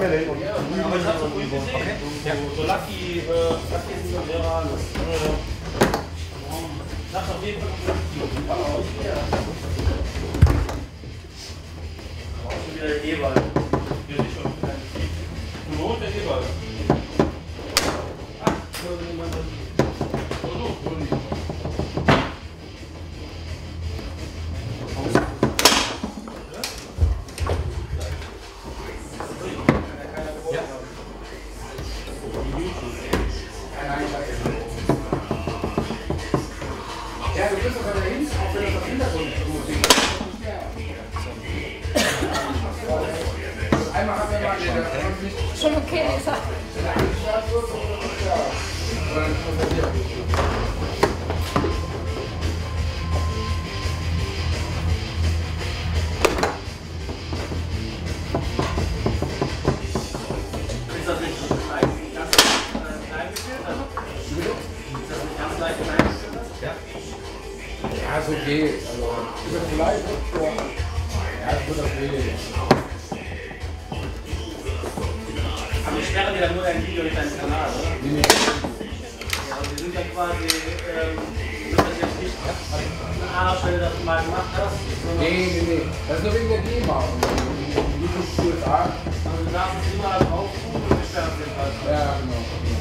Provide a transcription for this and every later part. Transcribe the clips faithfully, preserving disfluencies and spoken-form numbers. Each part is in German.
haben ja da hinten. Ja, aber ich hab so gut gesehen. Okay. Ja. So Lucky, äh, Lucky ist so sehr alles. Sag auf jeden Fall super aus. Ja. Aber auch schon wieder der E-Ball. Hier ist schon wieder ein Krieg. Nur Not der E-Ball. Ach, so jemand. So, so, so. Schon okay, ist er. Ist das nicht so klein? Ganz klein gefiltert? Ist das nicht ganz leicht klein gefiltert? Ja. Ja, so geht. Also, ist das vielleicht? Ja, es wird das weh. Aber ich sperre dir dann nur dein Video durch deinen Kanal, oder? Nee, nee. Ja, also wir sind ja quasi, ähm, du bist jetzt nicht eine Arschstelle, dass du mal gemacht hast, sondern Nee, nee, nee. Das ist nur wegen der GEMA. Die YouTube-U S A. also du darfst es immer drauf tun und wir sperren es den halt. Ja, genau.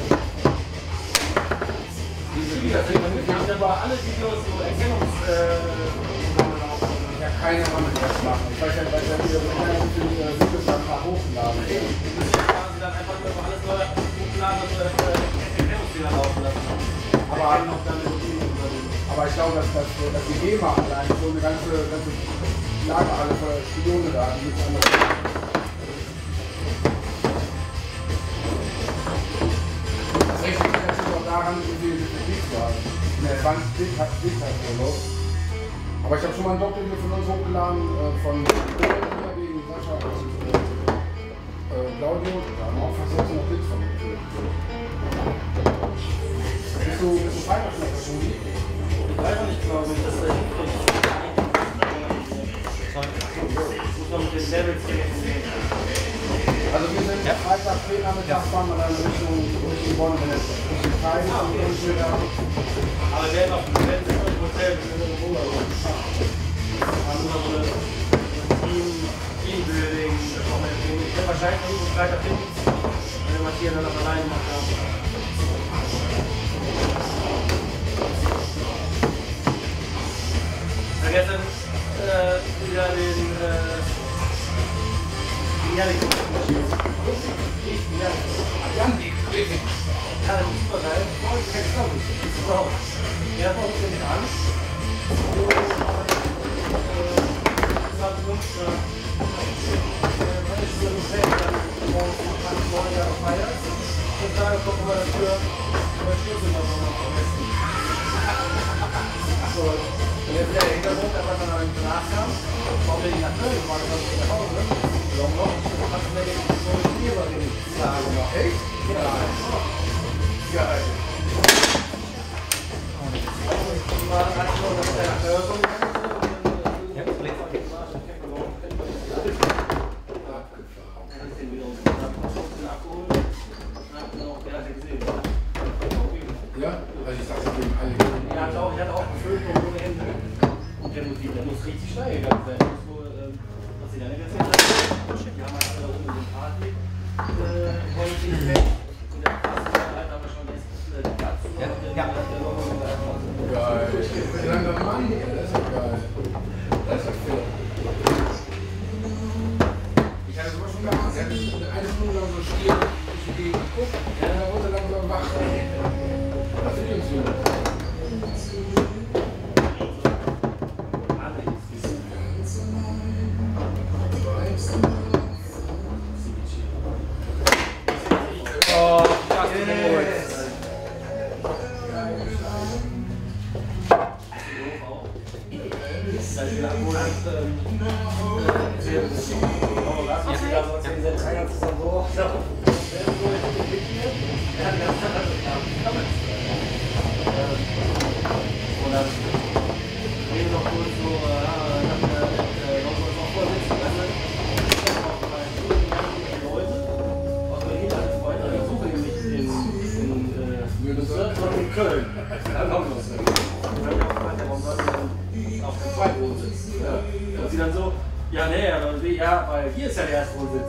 Diese Videos sind wirklich aber alle Videos so Erkennungs... Äh, Ja, keine Ahnung, wie das machen. Ich weiß ja, weil ja wieder mit einer guten Videos dann mal hochladen. du musst ja quasi dann einfach nur über alles neue hochladen und äh, Erkennungsfehler laufen lassen. Aber, noch dann Melodien übernehmen. aber ich glaube, dass, dass, dass die GEMA allein so eine ganze, ganze Lage alle für Spione da hat. Nichts anderes. Das richtet sich natürlich auch daran, wie viel Krieg zu haben. In der zwanzig Krieg hat Krieg halt so. Aber ich habe schon mal ein Doppelvideo von uns hochgeladen, äh, von wegen Sascha und äh, äh, Claudio. Da haben wir auch fast sechshundert Klicks von mir. Bist du, bist du Freitag schon auf der Schule? Ich weiß noch nicht, glaube ich, dass das hinkriegt. Ich muss noch mit den Levels sehen. Also wir sind ja. Freitag, Nachmittag fahren wir dann Richtung, Richtung Bonn, wenn es Richtung Kreis ist. Aber wir werden auch im Hotel, wir sind in Ruhe. Wir haben immer so ein Team, Teambuilding. Ich werde wahrscheinlich noch nicht Freitag finden, wenn wir Matthias dann noch allein gemacht haben. Ich habe gestern äh, wieder den äh, Janik gespielt. Janik, bitte. Ja, das ist super geil. Oh, ich kenn's noch nicht. Wow. Ja, das macht uns an. So, das hat uns, äh, wenn ich so ein Feld dann morgens um halb neun Jahre feiert, und dann kommt man dafür, über Schlüssel noch mal vermessen. So, und jetzt der Hintergrund, was dann am Glas kam, warum wir nicht nach Köln fahren, das ist nach Hause. Warum noch? Hast du mir den neuen Spielball sagen noch? Echt? Ja. Geil. Ja, also ich dachte, ich bin alle. Ja, ich hatte auch gefüllt ohne Hände. Und der muss, der muss richtig steil gegangen sein. Das muss wohl, ähm, was sie dann erzählt hat. Die haben halt alle rum mit dem Party. Äh, wollen sie nicht weg. Und der Pass hat aber schon das Platz. Ja, ja. Geil. Langer Mann, das ist ja geil. Das ist ja fair. Ich hatte sowas schon gemacht. Ich hatte eine Stunde lang so Stier durch die Gegend geguckt. Und dann wurde langsam wach. Was sind uns so? Oh, das ist gut. Köln. Dann kommt noch so. Und dann habe ich auch gefragt, ja, warum soll ich dann auf dem zweiten Wohnsitz? Ja. Und sie dann so, ja, nee, aber wie, ja, weil hier ist ja der erste Wohnsitz.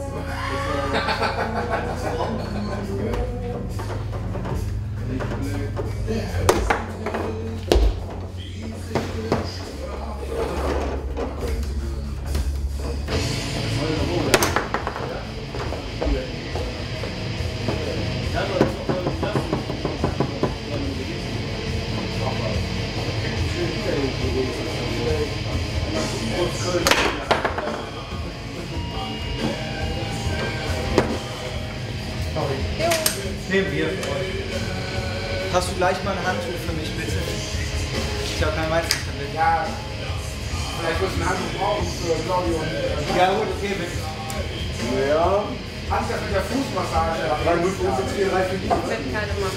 Nehmen wir für euch. Hast du gleich mal ein Handtuch für mich, bitte? Ich habe kein Weizen damit. Ja, vielleicht wirst du ein Handtuch brauchen für Claudio und äh, Ja gut, okay, bitte. ja. Hast du das mit der Fußmassage? drei null fünf sechs vier drei vier Ich werde keine machen.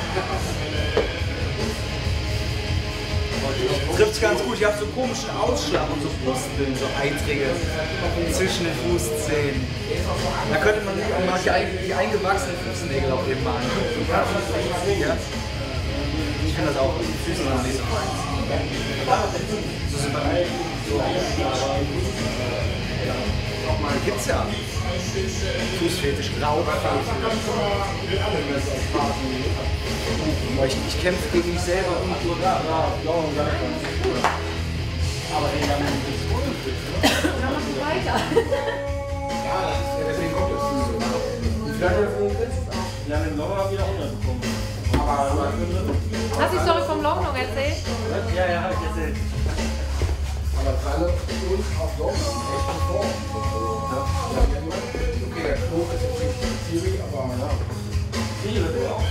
Trifft's ganz gut. Ich habe so komischen Ausschlag und so Pusteln, so eitrige zwischen den Fußzähnen. Da könnte man sich auch mal die, ein- die eingewachsenen Fußnägel auch eben mal angucken. Ja? Ich finde das auch, die Füße sind nicht so fein. So sind bei mir. Gibt's ja. Fußfetisch, grau. Ich, ich kämpfe gegen mich selber und Ja, ja, ja, und dann aber ey, dann ist es gut. Dann mach ich weiter. Ja, das ist, ja, deswegen kommt das. Die Flasche Wir haben im Sommer wieder hundert bekommen. aber Hast du die Story vom Long Long erzählt? Ja, ja, hab ich erzählt. aber alle uns auf Dortmund echt bevor. Ja, okay, der Klo ist jetzt nicht schwierig, aber ja. Viele wird auch.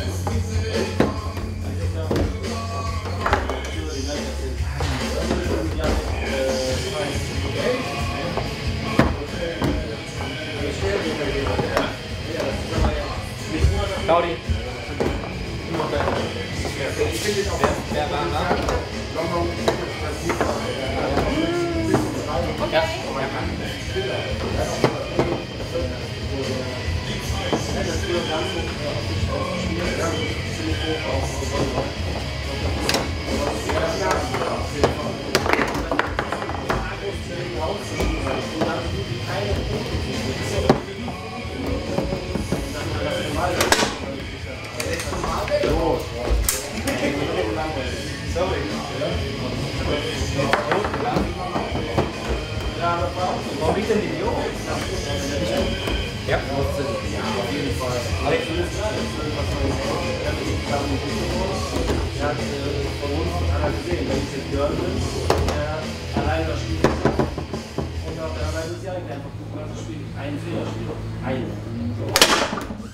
Claudi. Ich finde den auch Wer war da? London, das sieht man. Okay. Warum liegt denn die Bio? Ja, Auf jeden Fall. Alex, du bist gerade, er hat von uns einer gesehen, wenn ich jetzt Björn bin, der allein das Spiel und auf der anderen Seite ist ja eigentlich einfach gut das Spiel. Ein Fehler spielt. Ein.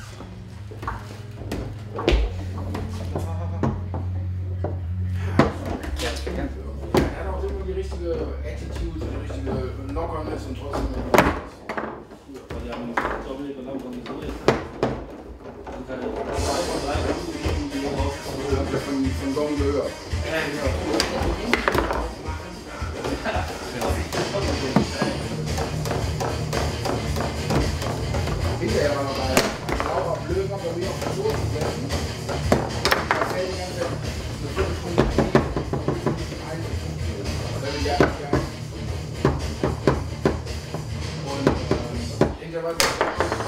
Er hat auch immer die richtige Attitude, die richtige Lockerness und trotzdem. Wir haben Dominik und Lampen so jetzt. Und halt zwei von drei Minuten, die rauskommen. Das habt ihr von, von Dom gehört. Ja, genau. Hinterher war noch bei Laura Blöger bei mir auf der Schoß gesessen. Da fällt die ganze Zeit eine Viertelstunde ein. Und dann bin ich ja gegangen. Und äh, hinterher war es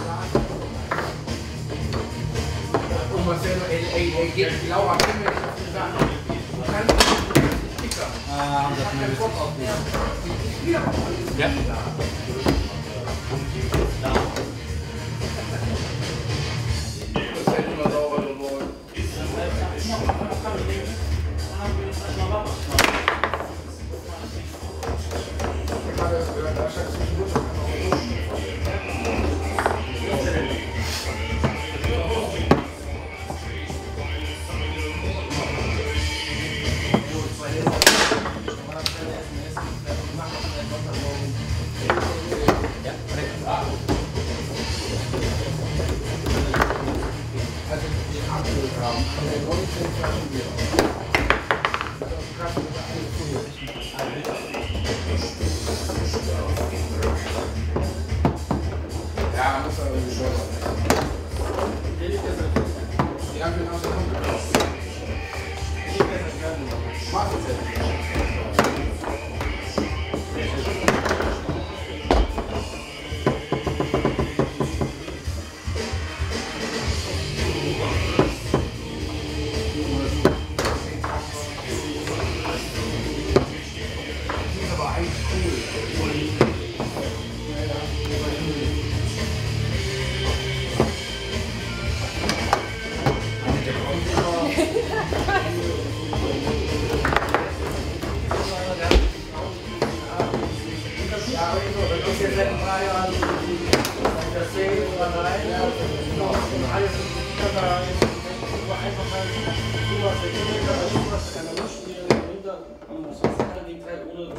und Marcelo, ey, ey, ey, geht die Laura, gib mir nicht auf die Sache. Du kannst nicht kickern. Ah, haben sie Ich hab keinen Bock auf dich. Ich spiele aber alles. Ja. Das hätte immer sauber gewollt. Ich habe das gehört, da stand zwischendurch noch also den abgeholt haben, haben wir neunzehn Flaschen Bier. Das ist krass, das ist alles cool. Ja, muss aber irgendwie schon. Die haben wir aus der Hand gekauft. alles da ist einfach halt sowas, der Kinder, sowas, der kann man spielen, dahinter, man muss was sagen, die Teil ohne.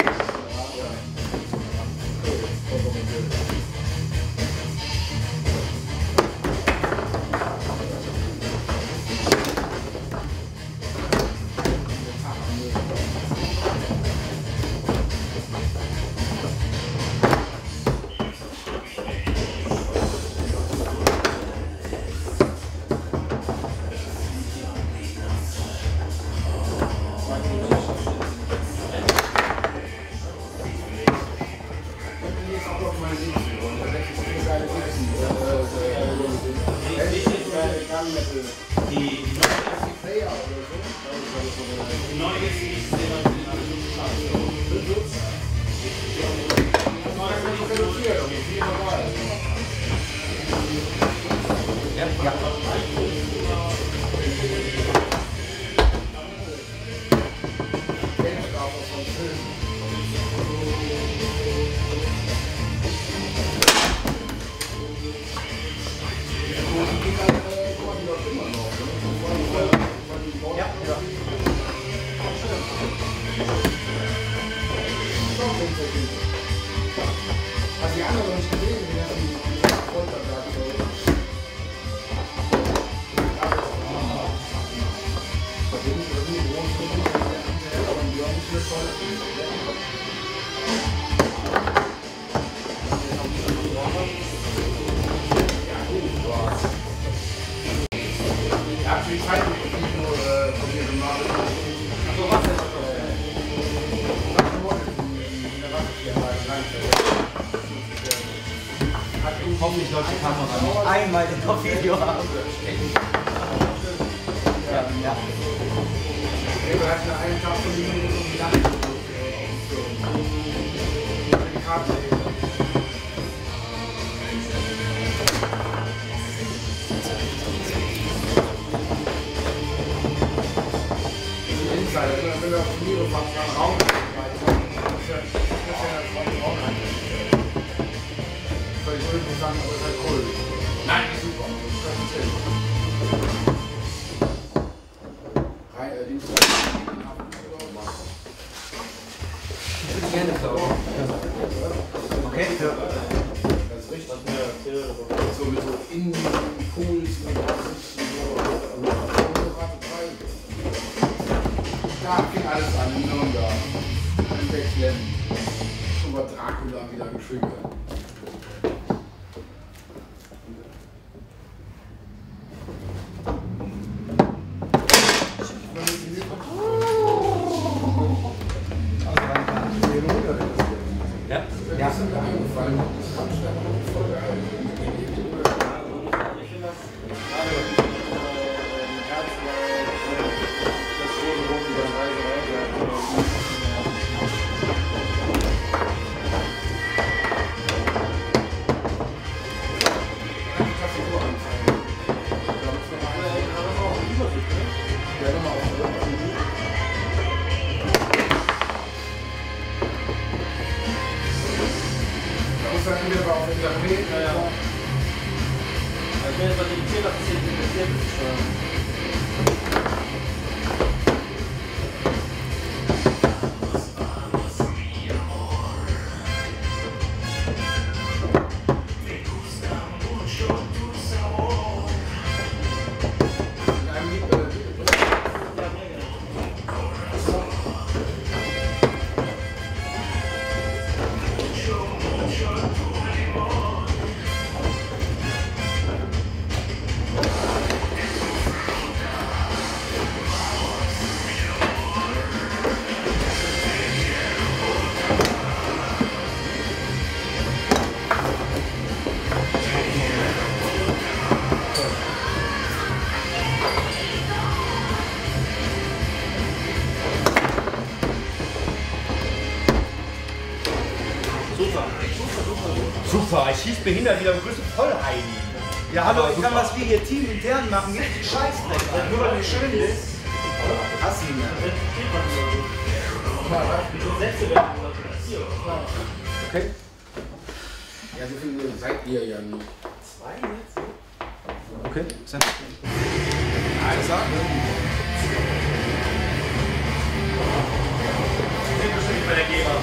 Hoffentlich läuft die Kamera nicht einmal den auf Video haben. Ja, ja. Wir hatten einen Tag von ihm um die Nacht. Die Karte. Die Insider, wenn wir auf Turniere fahren, dann Raum. Das ist ja das zweite Raum. Ich würde nicht sagen, aber es ist halt cool. Nein, super. Das ist Rein, äh, Dienstag. Ich würde gerne glauben. Okay? Ja. Das ist richtig. So mit so Innen-Pools und da fing alles an in Nürnberg. In Wechslen. Über Dracula wieder getriggert. Ja. Ja. Super, ich schieß behindert wieder Grüße voll ein. Ja, hallo, ich kann was wir hier Team intern machen, gibt die Scheißdreck. Nur weil du schön bist. Hast du ihn, ne? Okay. Ja, so viel seid ihr ja nicht. Zwei jetzt? Okay. Sein also sagen? Ich bin bestimmt bei der Geber.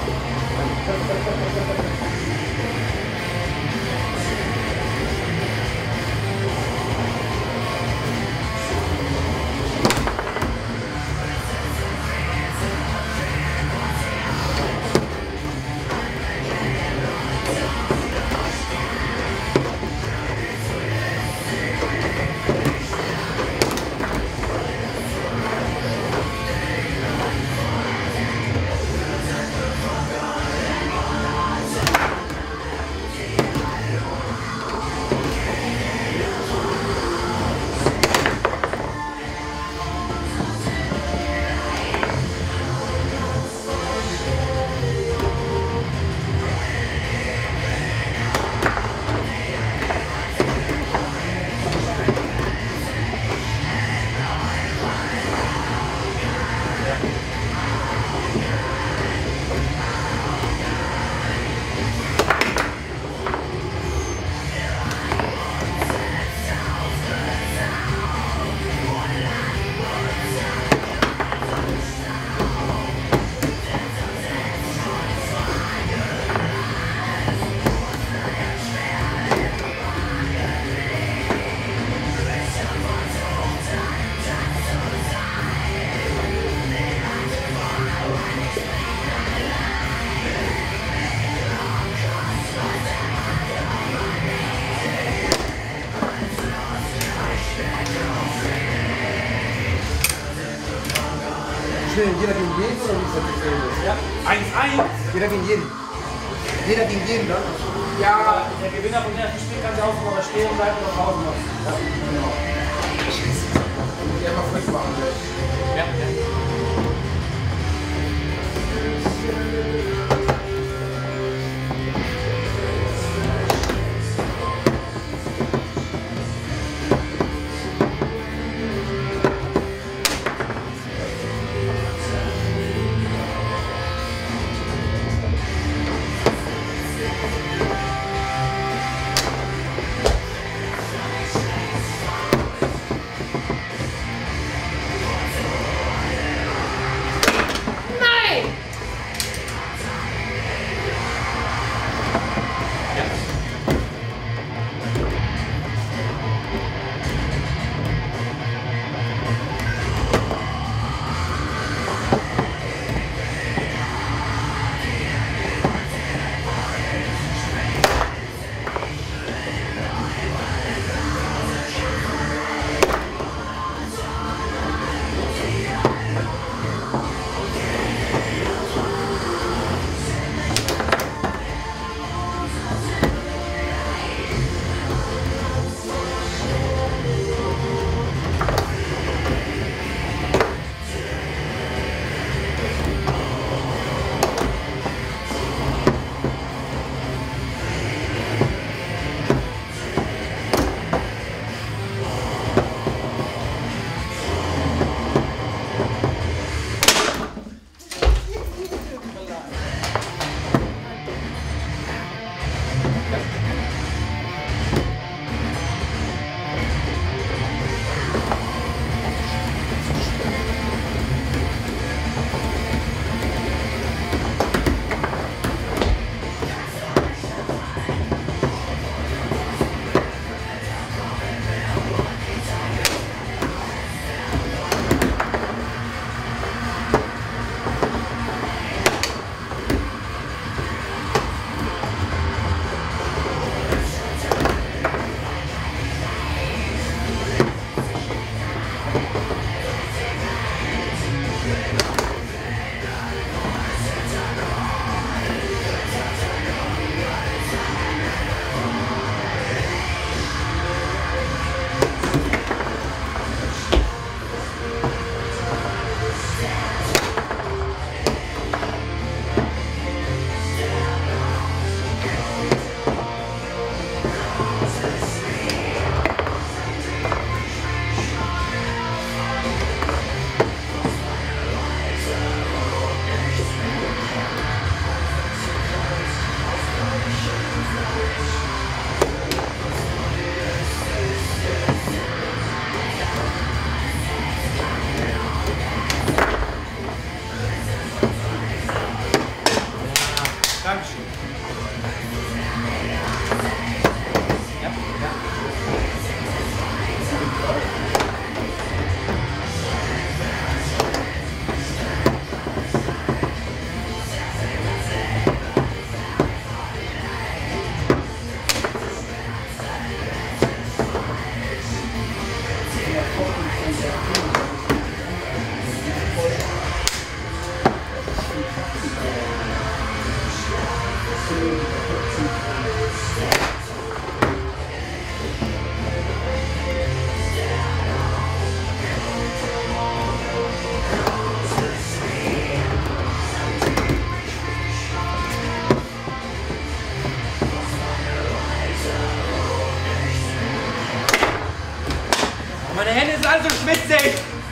Jeder gegen jeden oder wie ist das jetzt? Ja, eins eins. Jeder gegen jeden. Jeder gegen jeden, dann? Ja, der Gewinner vom ersten Spiel kann sich auch mal stehen bleiben oder Pause machen. Ja, genau. Muss ich einfach frisch machen. Ja, ja. Meine Hände sind alle so schwitzig.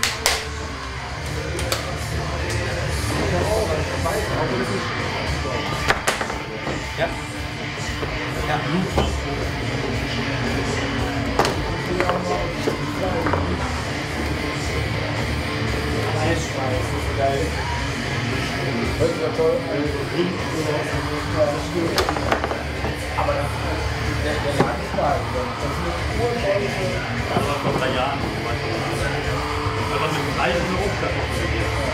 Ja. Ja. Eisschweiß, das ist geil. Das ist ja toll. Aber das, der, der Laden ist da. Das ist eine urneue. Aber vor drei Jahren. Aber mit dem Preis nur hochgekommen.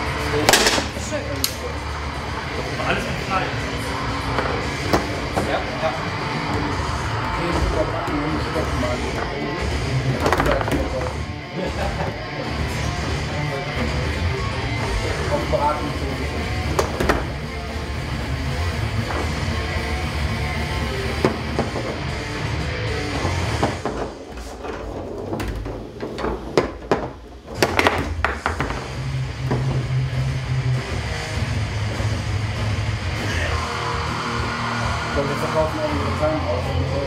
Alles mit Preis. Ja, ja. Käse überbacken und nicht wegmachen. Auf Braten. Wir verkaufen auch unsere Time aus.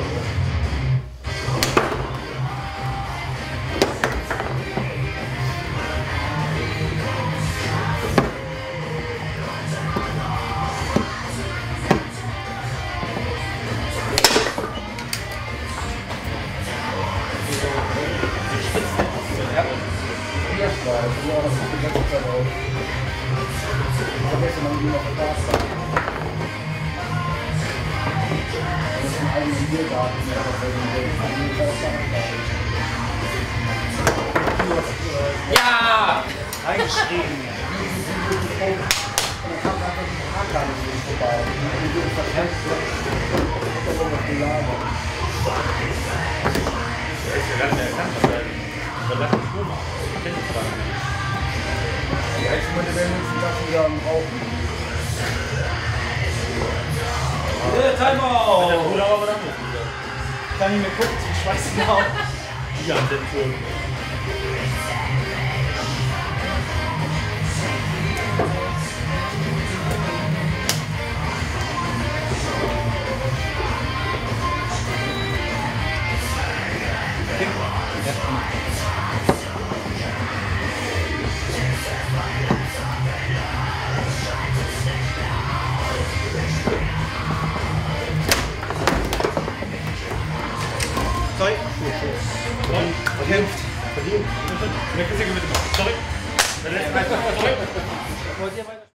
Ja. Hier ist das, ja, das ist die letzte Zeit aus. Ich habe gestern noch nie noch verpasst. Das ist ein eigener Biergarten, der hat Ja! Eingeschrieben. Und dann kam einfach die Fahrkarte nicht vorbei. Und dann wird es verkehrt. Das ist das Gelager. Der ist ja gar nicht mehr erkannt, was er überlassen Strom macht. Die Ex-Leute werden uns die Sachen wieder am Rauchen. Äh, Timeout! Der Bruder aber dann nicht wieder. Kann ich mir gucken, zum Schweißen auf. Ja, den Turm. Sorry. Verkämpft. Verdient. Sorry. Der letzte Mal. Sorry. Wollt ihr weiter?